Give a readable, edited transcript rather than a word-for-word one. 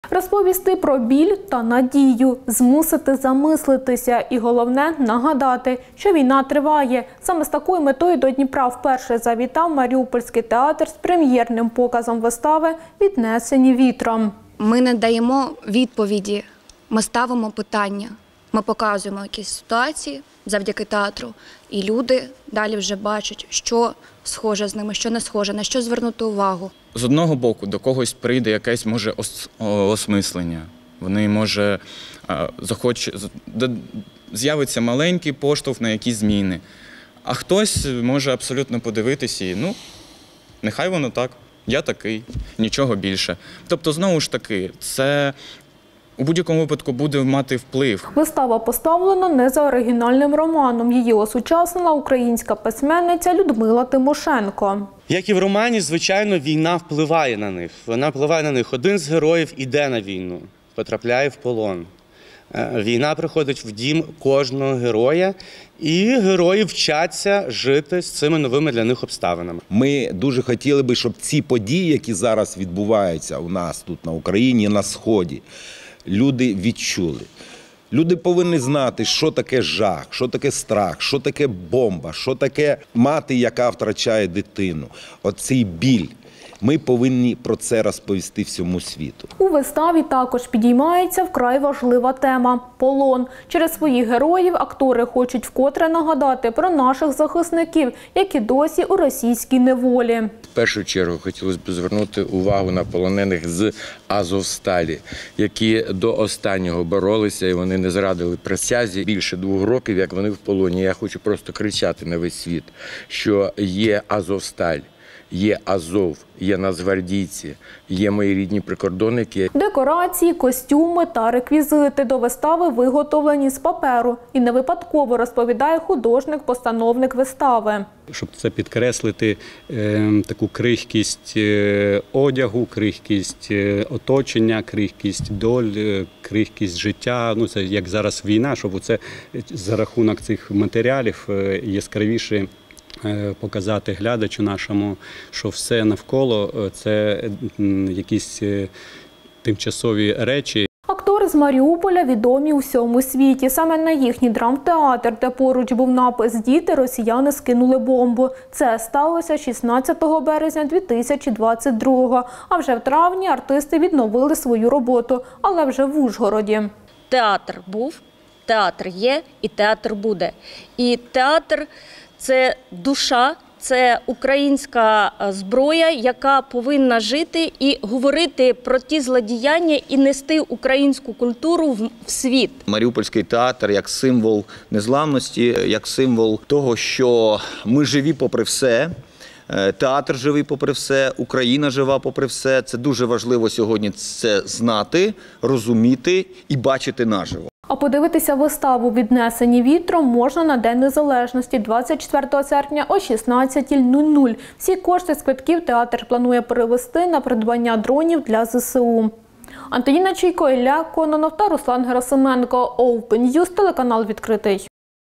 Розповісти про біль та надію, змусити замислитися і, головне, нагадати, що війна триває. Саме з такою метою до Дніпра вперше завітав Маріупольський театр з прем'єрним показом вистави «Віднесені вітром». Ми не даємо відповіді, ми ставимо питання. Ми показуємо якісь ситуації завдяки театру, і люди далі вже бачать, що схоже з ними, що не схоже, на що звернути увагу. З одного боку, до когось прийде якесь, може, осмислення. Вони, може, з'явиться маленький поштовх на якісь зміни. А хтось може абсолютно подивитися і, нехай воно так, я такий, нічого більше. Тобто, знову ж таки, це у будь-якому випадку буде мати вплив. Вистава поставлена не за оригінальним романом. Її осучаснила українська письменниця Людмила Тимошенко. Як і в романі, звичайно, війна впливає на них. Вона впливає на них. Один з героїв іде на війну, потрапляє в полон. Війна приходить в дім кожного героя, і герої вчаться жити з цими новими для них обставинами. Ми дуже хотіли би, щоб ці події, які зараз відбуваються у нас тут на Україні, на Сході, люди відчули. Люди повинні знати, що таке жах, що таке страх, що таке бомба, що таке мати, яка втрачає дитину. Оцей біль. Ми повинні про це розповісти всьому світу. У виставі також підіймається вкрай важлива тема – полон. Через своїх героїв актори хочуть вкотре нагадати про наших захисників, які досі у російській неволі. В першу чергу хотілося б звернути увагу на полонених з Азовсталі, які до останнього боролися і вони не зрадили присязі. Більше 2 років, як вони в полоні. Я хочу просто кричати на весь світ, що є Азовсталь. Є Азов, є нацгвардійці, є мої рідні прикордонники. Декорації, костюми та реквізити до вистави виготовлені з паперу. І не випадково, розповідає художник-постановник вистави. Щоб це підкреслити таку крихкість одягу, крихкість оточення, крихкість доль, крихкість життя. Це як зараз війна, щоб це за рахунок цих матеріалів яскравіше показати глядачу нашому, що все навколо – це якісь тимчасові речі. Актори з Маріуполя відомі у всьому світі. Саме на їхній драмтеатр, де поруч був напис «Діти, росіяни скинули бомбу». Це сталося 16 березня 2022-го. А вже в травні артисти відновили свою роботу, але вже в Ужгороді. Театр був, театр є і театр буде. І театр – це душа, це українська зброя, яка повинна жити і говорити про ті злодіяння і нести українську культуру в світ. Маріупольський театр як символ незламності, як символ того, що ми живі попри все, театр живий попри все, Україна жива попри все. Це дуже важливо сьогодні це знати, розуміти і бачити наживо. А подивитися виставу «Віднесені вітром» можна на День Незалежності 24 серпня о 16:00. Всі кошти з квитків театр планує перевести на придбання дронів для ЗСУ. Антоніна Чайко, Ілля Кононов та Руслан Герасименко. Open News, телеканал «Відкритий».